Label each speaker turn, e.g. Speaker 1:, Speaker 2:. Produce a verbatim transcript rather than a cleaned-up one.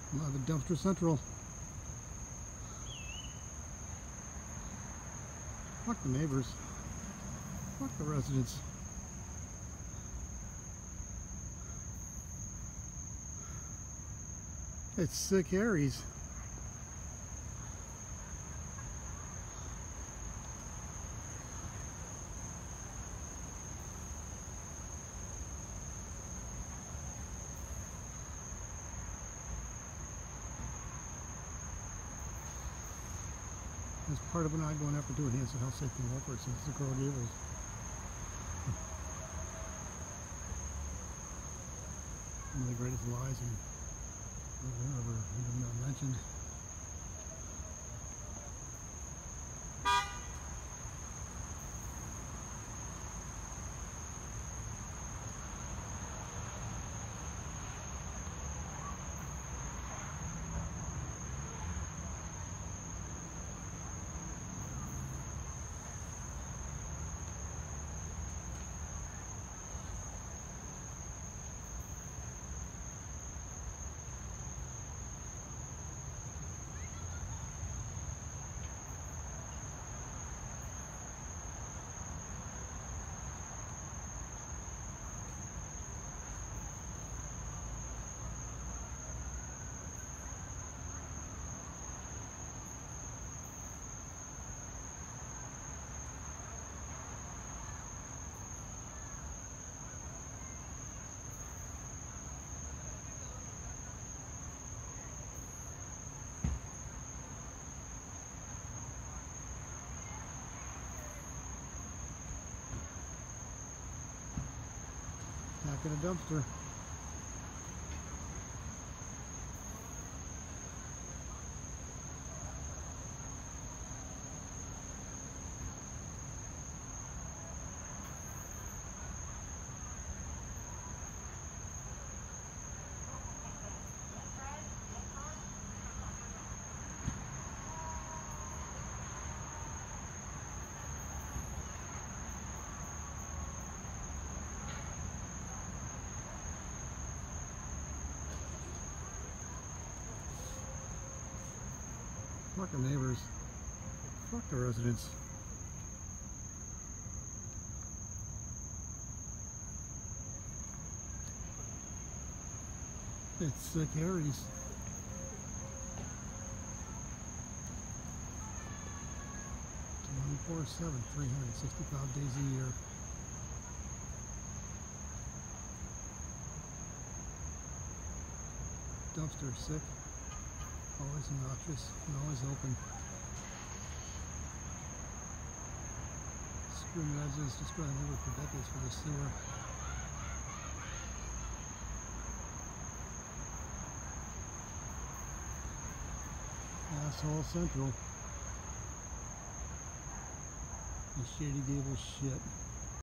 Speaker 1: Live at Dumpster Central. Fuck the neighbors. Fuck the residents. It's sick Aries. As part of an ongoing effort to enhance the health, safety, and welfare since the Coral Gable. One of the greatest lies and ever even not mentioned. Packin The Dumpster. Fuck the neighbors. Fuck the residents. It's sick Aries. twenty-four seven, three hundred sixty-five days a year. Dumpster sick. Always obnoxious and always open. Screwing residents, destroying labor for decades for the sewer. Asshole Central. And Shady Gable shit.